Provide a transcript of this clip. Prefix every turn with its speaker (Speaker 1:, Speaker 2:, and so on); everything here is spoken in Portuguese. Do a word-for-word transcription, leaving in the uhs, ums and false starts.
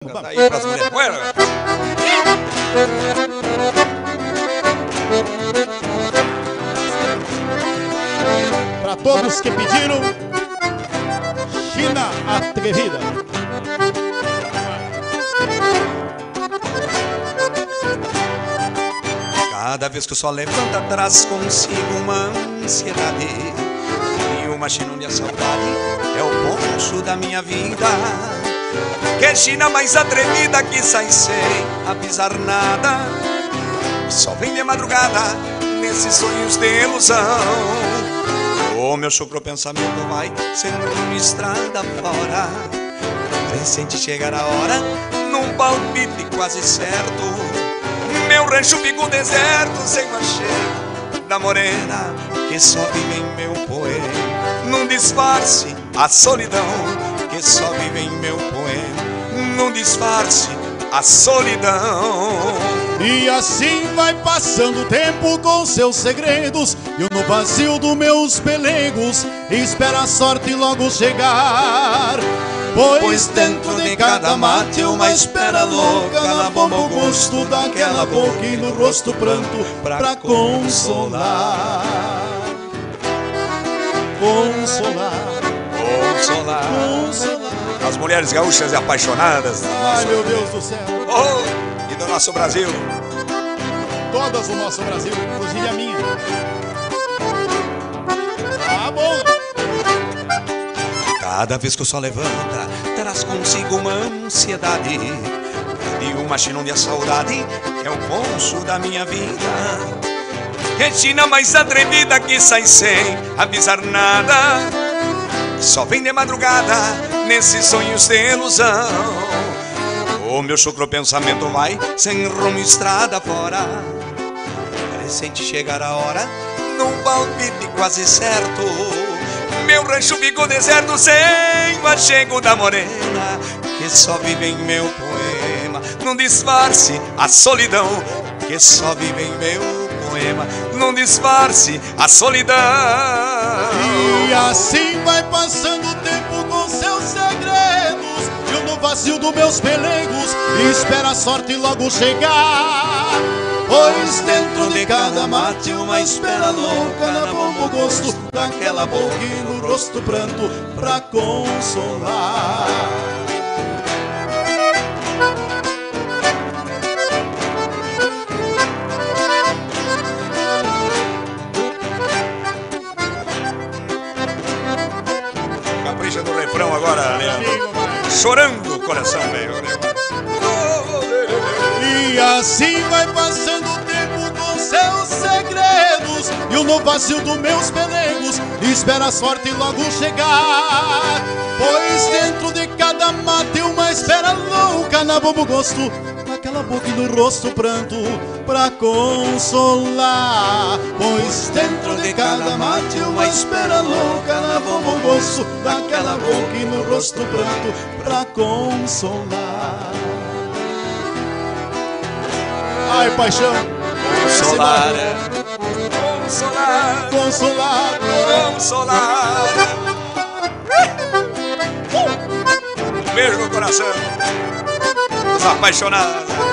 Speaker 1: Canta aí pras mulheres. Bueno.
Speaker 2: Pra todos que pediram, China Atrevida.
Speaker 1: Cada vez que o sol levanta, traz consigo uma ansiedade e uma chinúndia saudade. É o poncho da minha vida. Que China mais atrevida que sai sem avisar nada. Só vem de madrugada nesses sonhos de ilusão. O meu chucro pensamento vai sendo uma estrada fora. Presente chegar a hora, num palpite quase certo. Meu rancho fica um deserto sem machego da morena que só vive em meu poema. Num disfarce, a solidão que só vive em meu poema. Num disfarce, a solidão.
Speaker 2: E assim vai passando o tempo com seus segredos. E eu no vazio dos meus pelegos espero a sorte logo chegar. Pois dentro de cada mate uma espera louca, na bomba o gosto daquela boca e no rosto pranto pra consolar. Consolar,
Speaker 1: Consolar,
Speaker 2: consolar.
Speaker 1: as mulheres gaúchas e apaixonadas do
Speaker 2: Ai,
Speaker 1: nosso...
Speaker 2: meu Deus do céu.
Speaker 1: Oh, e do nosso Brasil.
Speaker 2: Todas do nosso Brasil, inclusive a minha. Tá bom.
Speaker 1: Cada vez que o sol levanta, traz consigo uma ansiedade e uma chinúndia saudade. É o poncho da minha vida. Que China mais atrevida que sai sem avisar nada. Só vem de madrugada nesses sonhos de ilusão. O meu chucro pensamento vai sem rumo estrada fora. Presente chegar a hora, num palpite quase certo. Meu rancho ficou deserto sem machego da morena que só vive em meu poema. Num disfarce, a solidão que só vive em meu poema. Num disfarce, a solidão.
Speaker 2: E assim vai passando o tempo com seus segredos. Eu no vazio dos meus pelegos espero a sorte logo chegar. Pois dentro de cada mate uma espera louca, na bomba o gosto daquela boca e no rosto pranto pra consolar.
Speaker 1: Capricha do refrão agora, Leandro. Chorando o coração, velho.
Speaker 2: E assim vai passando o tempo com seus segredos. E eu no vazio dos meus pelegos espero a sorte logo chegar. Pois dentro de cada mate uma espera louca, na bomba o gosto daquela boca e no rosto pranto pra consolar. Pois dentro de cada mate uma espera louca, na bomba o gosto daquela boca e no rosto pranto pra consolar. Ai, paixão,
Speaker 1: Consolar, consolar,
Speaker 2: consolar,
Speaker 1: consolar. Um beijo no coração dos apaixonados.